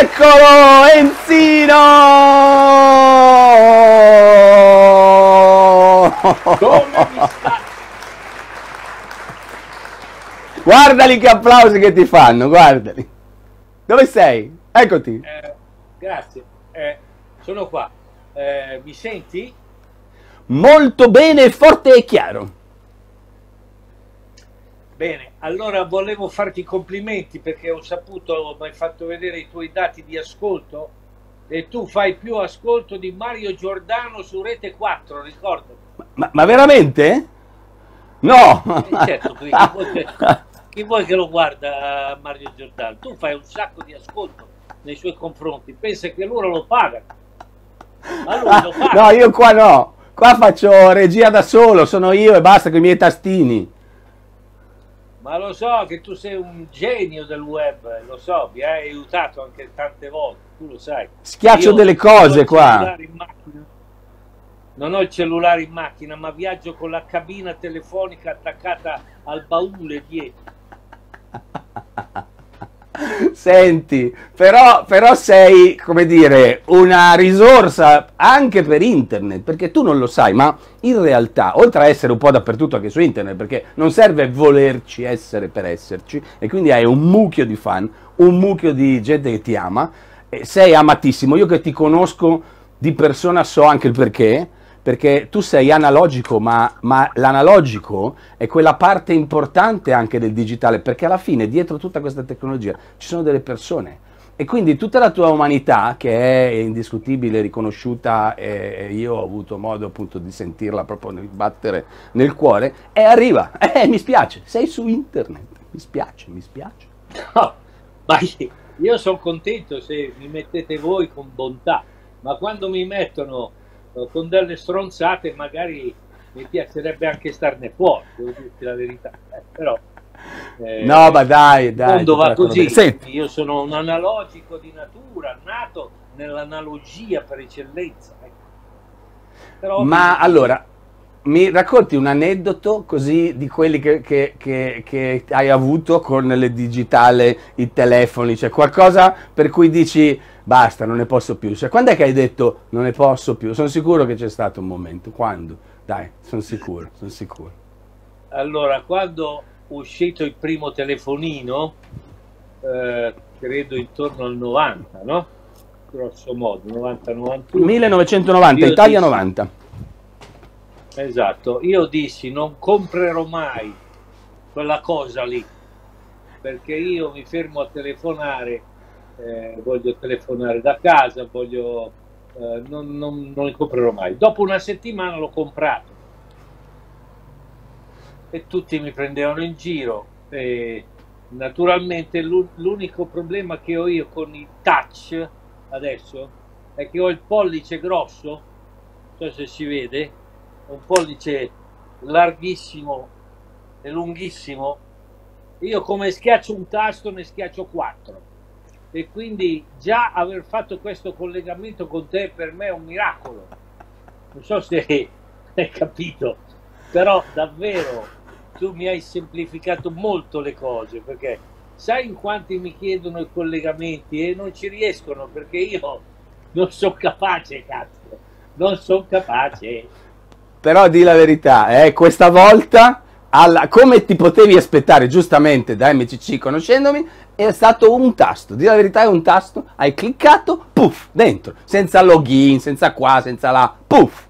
Eccolo, Enzino! Come mi sta? Guardali che applausi che ti fanno, guardali. Dove sei? Eccoti. Grazie, sono qua. Mi senti? Molto bene, forte e chiaro. Bene, allora volevo farti i complimenti perché ho saputo, mi hai fatto vedere i tuoi dati di ascolto e tu fai più ascolto di Mario Giordano su Rete 4, ricordo. Ma veramente? No! Certo, chi vuoi che lo guarda Mario Giordano? Tu fai un sacco di ascolto nei suoi confronti, pensa che loro lo pagano. Ma lui lo paga. No, io qua no. Qua faccio regia da solo, sono io e basta con i miei tastini. Ma lo so che tu sei un genio del web, lo so, mi hai aiutato anche tante volte, tu lo sai. Schiaccio Io delle cose qua. Non ho il cellulare in macchina, ma viaggio con la cabina telefonica attaccata al baule dietro. Senti, però sei, come dire, una risorsa anche per internet, perché tu non lo sai, ma in realtà, oltre a essere un po' dappertutto anche su internet, perché non serve volerci essere per esserci, e quindi hai un mucchio di fan, un mucchio di gente che ti ama, e sei amatissimo. Io che ti conosco di persona so anche il perché tu sei analogico, ma l'analogico è quella parte importante anche del digitale, perché alla fine dietro tutta questa tecnologia ci sono delle persone e quindi tutta la tua umanità, che è indiscutibile, riconosciuta, e io ho avuto modo appunto di sentirla proprio nel battere nel cuore, e arriva, mi spiace, sei su internet, mi spiace. No, ma io sono contento se mi mettete voi con bontà, ma quando mi mettono con delle stronzate magari mi piacerebbe anche starne fuori, devo dirti la verità, però no, ma dai, il mondo va così. Senti. Io sono un analogico di natura, nato nell'analogia per eccellenza, ecco. Però ma allora mi racconti un aneddoto così di quelli che hai avuto con le digitali, i telefoni, cioè qualcosa per cui dici basta, non ne posso più. Cioè, quando è che hai detto non ne posso più? Sono sicuro che c'è stato un momento. Quando? Dai, sono sicuro. Allora, quando è uscito il primo telefonino, credo intorno al 90, no? Grosso modo, 90-91. 1990, Italia 90. Esatto, io dissi non comprerò mai quella cosa lì, perché io mi fermo a telefonare, voglio telefonare da casa, non li comprerò mai. Dopo una settimana l'ho comprato e tutti mi prendevano in giro. E naturalmente l'unico problema che ho io con i touch adesso è che ho il pollice grosso, non so se si vede, un pollice larghissimo e lunghissimo. Io come schiaccio un tasto ne schiaccio 4 e quindi già aver fatto questo collegamento con te per me è un miracolo. Non so se hai capito, però davvero tu mi hai semplificato molto le cose, perché sai in quanti mi chiedono i collegamenti e non ci riescono perché io non sono capace, cazzo, non sono capace. Però di la verità, questa volta, come ti potevi aspettare giustamente da MCC conoscendomi, è stato un tasto, di la verità è un tasto, hai cliccato, puff, dentro, senza login, senza qua, senza là, puff.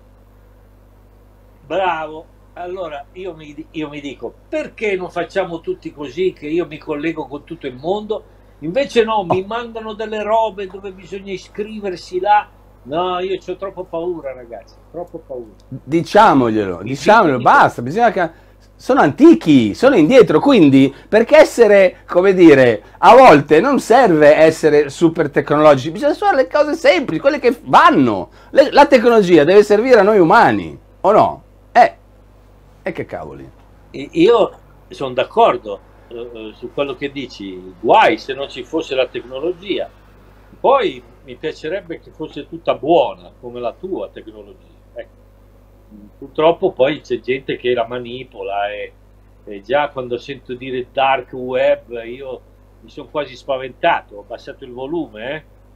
Bravo, allora io mi dico, perché non facciamo tutti così, che io mi collego con tutto il mondo, invece no, mi mandano delle robe dove bisogna iscriversi là. No, io ho troppo paura, ragazzi, troppo paura. Diciamoglielo, basta, bisogna che... Sono antichi, sono indietro, quindi perché essere, come dire, a volte non serve essere super tecnologici, bisogna fare le cose semplici, quelle che vanno. La tecnologia deve servire a noi umani, o no? E che cavoli. Io sono d'accordo su quello che dici, guai se non ci fosse la tecnologia. Poi mi piacerebbe che fosse tutta buona, come la tua tecnologia. Ecco. Purtroppo poi c'è gente che la manipola e già quando sento dire dark web io mi sono quasi spaventato, ho abbassato il volume,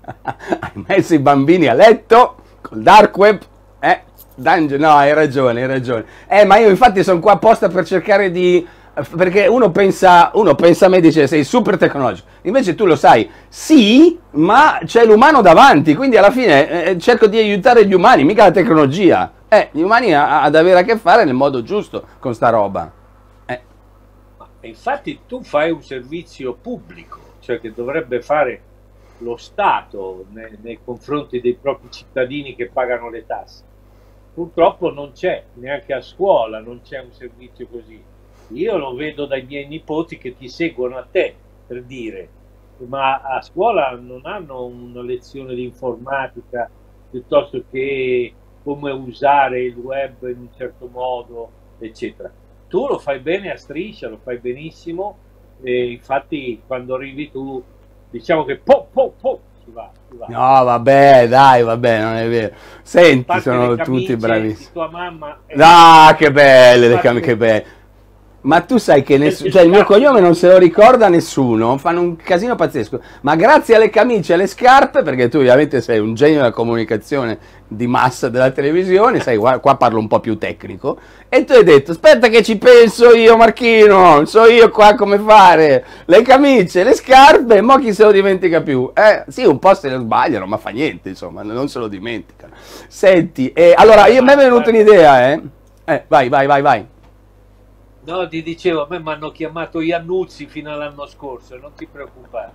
Hai messo i bambini a letto col dark web? Dungeon, no, hai ragione, hai ragione. Ma io infatti sono qua apposta per cercare di... Perché uno pensa a me e dice sei super tecnologico, invece tu lo sai, sì, ma c'è l'umano davanti, quindi alla fine cerco di aiutare gli umani, mica la tecnologia. Gli umani ad avere a che fare nel modo giusto con sta roba. Infatti tu fai un servizio pubblico, cioè che dovrebbe fare lo Stato nei confronti dei propri cittadini che pagano le tasse. Purtroppo non c'è, neanche a scuola non c'è un servizio così. Io lo vedo dai miei nipoti che ti seguono a te, per dire, ma a scuola non hanno una lezione di informatica piuttosto che come usare il web in un certo modo, eccetera. Tu lo fai bene a striscia, lo fai benissimo, e infatti quando arrivi tu diciamo che si va. No, vabbè, dai, vabbè, non è vero. Senti, sono tutti bravissimi. Tua mamma che belle le camicie, che belle. Ma tu sai che cioè, il mio cognome non se lo ricorda nessuno, fanno un casino pazzesco, ma grazie alle camicie e alle scarpe, perché tu ovviamente sei un genio della comunicazione di massa della televisione, sai, qua parlo un po' più tecnico, e tu hai detto, aspetta che ci penso io Marchino, so io qua come fare, le camicie, le scarpe, mo chi se lo dimentica più? Sì, un po' se lo sbagliano, ma fa niente, insomma, non se lo dimenticano. Senti, allora, a me è venuta un'idea, vai. No, ti dicevo, a me mi hanno chiamato Iannuzzi fino all'anno scorso, non ti preoccupare.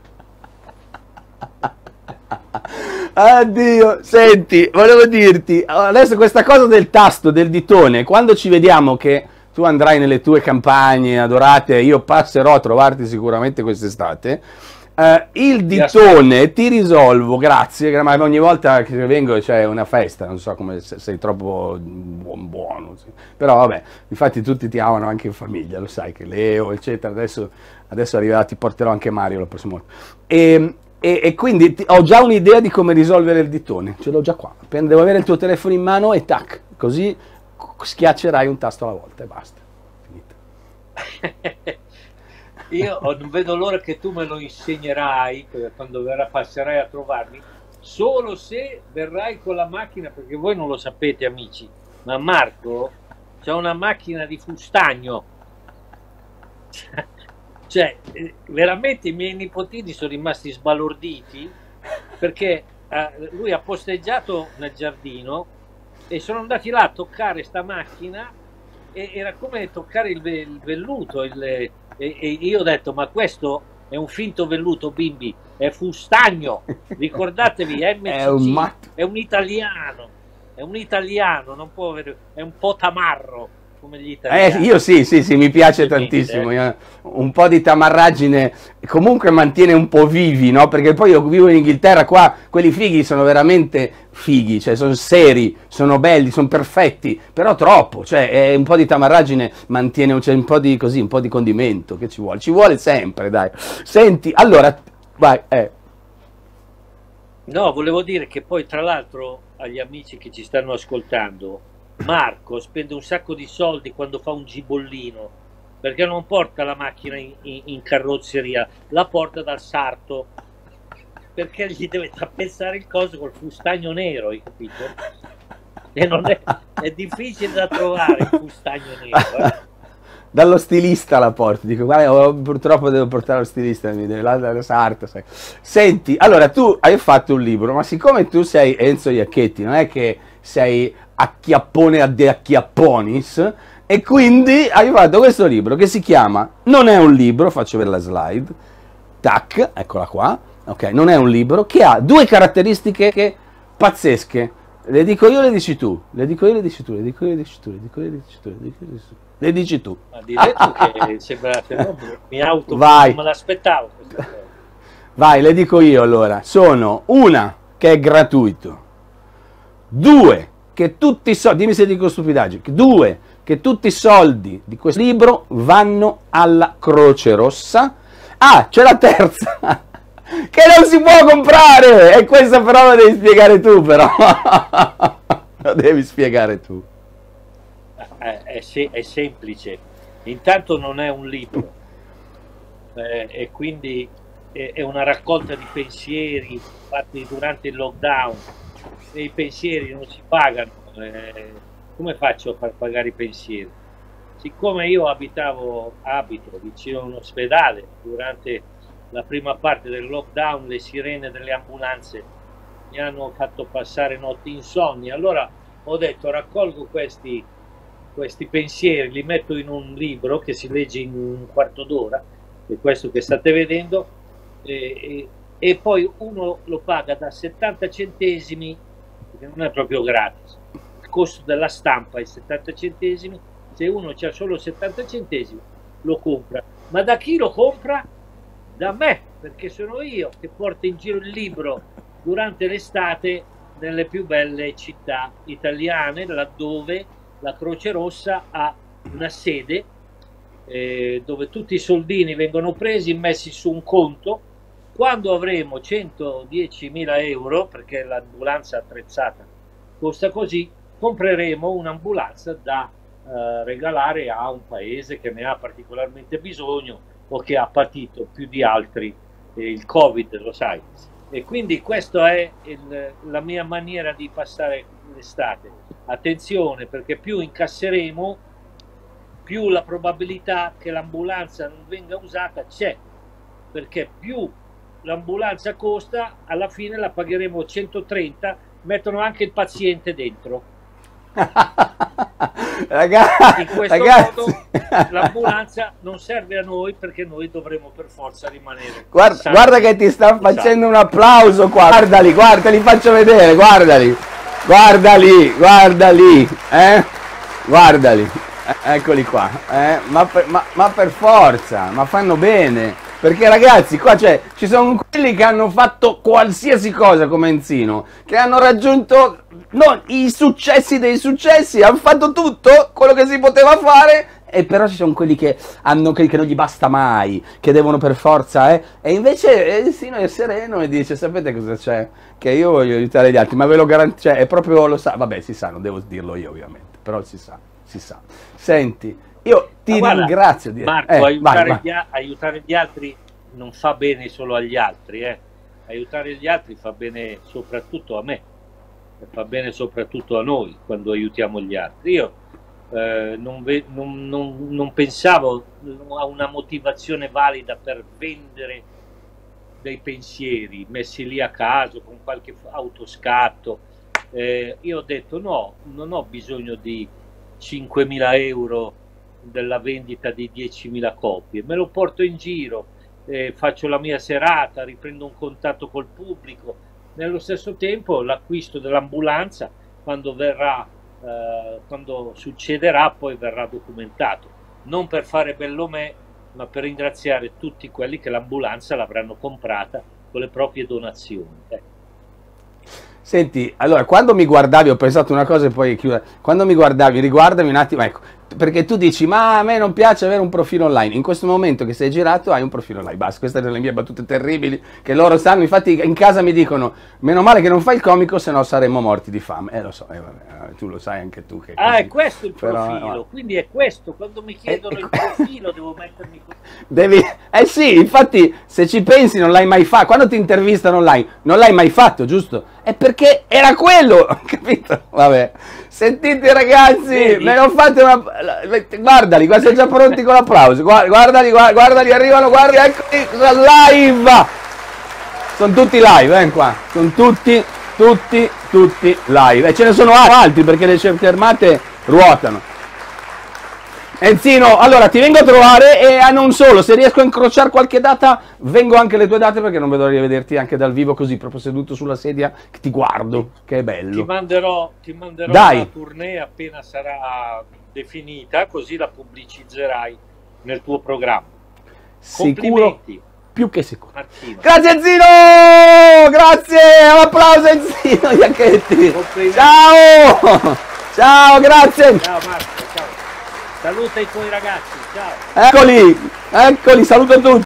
Addio, senti, volevo dirti, adesso questa cosa del tasto, del ditone, quando ci vediamo che tu andrai nelle tue campagne adorate, io passerò a trovarti sicuramente quest'estate, il ditone ti risolvo, grazie, ma ogni volta che vengo c'è una festa, non so come sei troppo buono, sì. Però vabbè, infatti tutti ti amano anche in famiglia, lo sai che Leo, eccetera, adesso arriverà, ti porterò anche Mario la prossima volta. E quindi ho già un'idea di come risolvere il ditone, ce l'ho già qua, devo avere il tuo telefono in mano e tac, così schiaccerai un tasto alla volta e basta, finito. Io non vedo l'ora che tu me lo insegnerai quando passerai a trovarmi, solo se verrai con la macchina, perché voi non lo sapete amici, ma Marco c'ha una macchina di fustagno, cioè veramente i miei nipotini sono rimasti sbalorditi perché lui ha posteggiato nel giardino e sono andati là a toccare sta macchina e era come toccare il velluto, e io ho detto, ma questo è un finto velluto, bimbi, è fustagno, ricordatevi, MCC, è un italiano, non può avere, è un po' tamarro come gli italiani. Io sì, mi piace tantissimo, un po' di tamarraggine comunque mantiene un po' vivi, no? Perché poi io vivo in Inghilterra, qua quelli fighi sono veramente fighi, cioè sono seri, sono belli, sono perfetti, però troppo, cioè un po' di tamarragine mantiene, cioè, un po' di così, un po' di condimento, che ci vuole sempre, dai. Senti, allora, vai, No, volevo dire che poi tra l'altro agli amici che ci stanno ascoltando, Marco spende un sacco di soldi quando fa un gibollino, perché non porta la macchina in carrozzeria, la porta dal sarto, perché gli deve tappezare il coso col fustagno nero, hai capito? E non è difficile da trovare il fustagno nero. Dallo stilista la porti, dico, guarda, purtroppo devo portare lo stilista, mi deve la sarta, sai. Senti, allora tu hai fatto un libro, ma siccome tu sei Enzo Iacchetti, non è che sei acchiappone de acchiapponis, e quindi hai fatto questo libro che si chiama, non è un libro, faccio vedere la slide, tac, eccola qua, ok, non è un libro, che ha due caratteristiche pazzesche, le dico io, le dici tu, le dico io, le dici tu, le dico io, le dici tu, le dico io, le dici tu, le dico io, le dici tu. Le dici tu. Ma direi tu che sembra mi auto, vai. Non me l'aspettavo questa cosa. Vai, le dico io allora. Sono una che è gratuito. Due, che tutti i soldi, dimmi se dico stupidaggini. Due, che tutti i soldi di questo libro vanno alla Croce Rossa. Ah, c'è la terza, che non si può comprare. E questa però la devi spiegare tu, però. Lo devi spiegare tu. È semplice, intanto non è un libro, e quindi è una raccolta di pensieri fatti durante il lockdown, e i pensieri non si pagano, come faccio a far pagare i pensieri? Siccome io abito vicino a un ospedale, durante la prima parte del lockdown le sirene delle ambulanze mi hanno fatto passare notti insonni, allora ho detto raccolgo questi pensieri, li metto in un libro che si legge in un quarto d'ora, è questo che state vedendo, e poi uno lo paga da 70 centesimi, perché non è proprio gratis, il costo della stampa è 70 centesimi, se uno c'ha solo 70 centesimi lo compra. Ma da chi lo compra? Da me, perché sono io che porto in giro il libro durante l'estate nelle più belle città italiane, laddove la Croce Rossa ha una sede dove tutti i soldini vengono presi, messi su un conto. Quando avremo 110.000 euro, perché l'ambulanza attrezzata costa così, compreremo un'ambulanza da regalare a un paese che ne ha particolarmente bisogno o che ha patito più di altri il Covid, lo sai. E quindi questa è la mia maniera di passare l'estate. Attenzione, perché più incasseremo, più la probabilità che l'ambulanza non venga usata c'è, perché più l'ambulanza costa, alla fine la pagheremo 130, mettono anche il paziente dentro. In questo modo l'ambulanza non serve a noi, perché noi dovremo per forza rimanere. Guarda che ti stanno facendo un applauso qua. Guardali, te li faccio vedere, guardali, eccoli qua, ma per forza, ma fanno bene. Perché ragazzi, qua ci sono quelli che hanno fatto qualsiasi cosa come Enzino, che hanno raggiunto i successi dei successi, hanno fatto tutto quello che si poteva fare, e però ci sono quelli che non gli basta mai, che devono per forza, e invece Enzino è sereno e dice: sapete cosa c'è? Che io voglio aiutare gli altri, ma ve lo garantisco, è proprio, lo sa, vabbè, si sa, non devo dirlo io ovviamente, però si sa. Senti, io ti ringrazio. Marco, aiutare gli altri non fa bene solo agli altri, aiutare gli altri fa bene soprattutto a me, fa bene soprattutto a noi quando aiutiamo gli altri. Io non pensavo a una motivazione valida per vendere dei pensieri messi lì a caso con qualche autoscatto. Io ho detto no, non ho bisogno di 5.000 euro della vendita di 10.000 copie, me lo porto in giro, faccio la mia serata, riprendo un contatto col pubblico, nello stesso tempo l'acquisto dell'ambulanza, quando succederà, poi verrà documentato, non per fare bello me, ma per ringraziare tutti quelli che l'ambulanza l'avranno comprata con le proprie donazioni. Senti, allora, quando mi guardavi, ho pensato una cosa e poi chiudo. Quando mi guardavi, riguardami un attimo, ecco, perché tu dici: ma a me non piace avere un profilo online. In questo momento che sei girato hai un profilo online, basta. Queste sono le mie battute terribili che loro sanno. Infatti in casa mi dicono: meno male che non fai il comico, se no saremmo morti di fame. Lo so, vabbè, tu lo sai anche tu che è questo il profilo, quindi è questo. Quando mi chiedono il profilo devo mettermi sì, infatti se ci pensi non l'hai mai fatto. Quando ti intervistano online non l'hai mai fatto, giusto? È perché era quello, capito? Vabbè, sentite ragazzi, me lo fate guardali, qua sono già pronti con l'applauso, guardali, arrivano, guarda, eccoli, live, sono tutti live, qua, sono tutti live, e ce ne sono altri perché le cerchie armate ruotano. Enzino, allora ti vengo a trovare, e non solo, se riesco a incrociare qualche data vengo anche le tue date, perché non vedo di vederti anche dal vivo, così proprio seduto sulla sedia che ti guardo, che è bello. Ti manderò la tournée appena sarà definita, così la pubblicizzerai nel tuo programma. Sicuro, più che sicuro. Martino. Grazie Enzino, grazie, un applauso Enzino Iacchetti. Ciao, grazie. Ciao Marco, ciao. Saluta i tuoi ragazzi, ciao. Eccoli, saluto tutti.